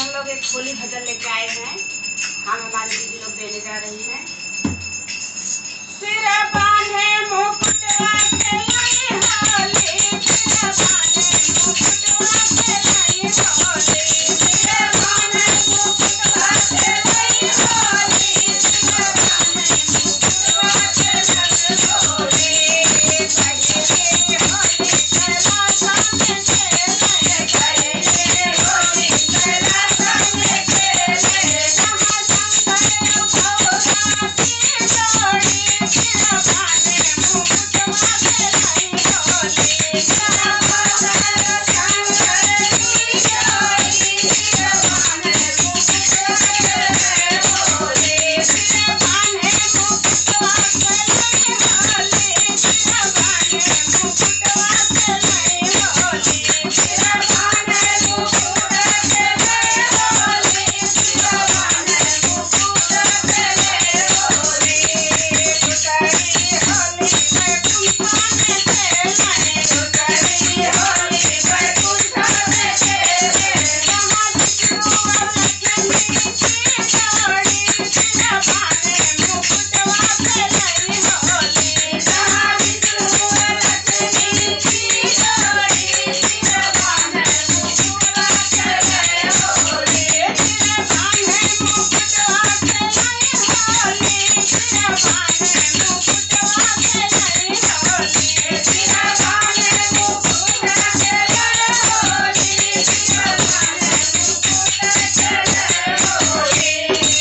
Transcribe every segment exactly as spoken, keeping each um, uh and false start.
हम लोग एक होली भजन लेके आए हैं। हम हमारी दीदी लोग देने जा रही हैं। सिर बांधे मुकुटवा के लाई होली, सिर बांधे मुकुटवा के लाई होली, सिर बांधे मुकुटवा के लाई होली, सिर बांधे मुकुटवा के लाई होली। पहले होली चला सामने चले, पहले होली चला सामने चले, कहाँ शंकर भोला की जोड़ी, सिर बांधे मुकुटवा के लाई होली, सिर बांधे शंकर की जोड़ी, सिर बांधे मुकुटवा के लाई होली, सिर बांधे मुकुटवा के लाई होली, सिर बांधे मुकुटवा के लाई होली, सिर बांधे मुकुटवा के लाई होली, सिर बांधे मुकुटवा के लाई होली। उतरी होली बैकुंठ में खेले, उतरी होली बैकुंठ में खेले, कहाँ विष्णु और लक्ष्मी की जोड़ी, सिर बांधे मुकुटवा के लाई होली, कहाँ विष्णु और लक्ष्मी की जोड़ी, सिर बांधे मुकुटवा के लाई होली, सिर बांधे मुकुटवा के लाई होली, सिर बांधे मुकुटवा के लाई होली, सिर बांधे मुकुटवा के लाई होली, सिर बांधे मुकुटवा के लाई होली।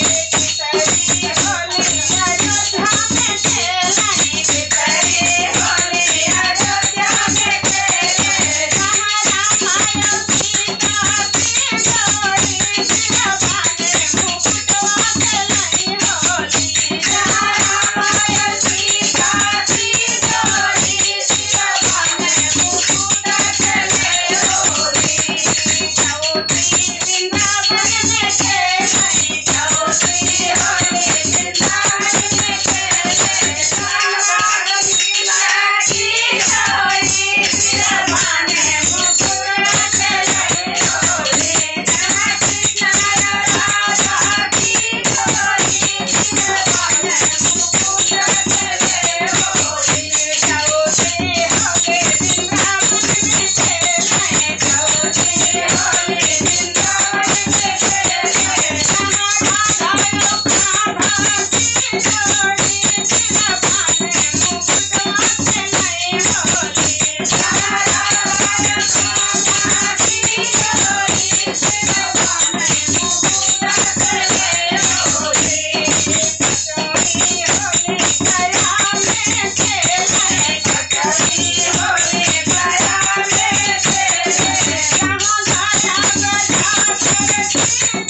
उतरी होली अयोध्या में खेले, उतरी होली अयोध्या में खेले, कहाँ राम और सीता की जोड़ी, सिर बांधे मुकुटवा के लाई होली, कहाँ राम और सीता की जोड़ी, सिर बांधे मुकुटवा के लाई होली। चौथी वृंदावन में खेले, चौथी होली वृंदावन में खेले, कहाँ सीता की जोड़ी, सिर बांधे मुकुटवा के लाई होली, कहाँ कृष्ण और राधा की जोड़ी, सिर बांधे मुकुटवा के लाई होली। चौथी होली वृंदावन में खेले, चौथी होली वृंदावन में खेले, कहाँ राधा और कान्हा की जोड़ी, सिर बांधे मुकुटवा के लाई होली, कहाँ राधा और कान्हा की जोड़ी, सिर बांधे मुकुटवा के लाई होली। कचौड़ी होली गया में खेले, कचौड़ी होली गया में खेले, कहाँ गाजा बजा कर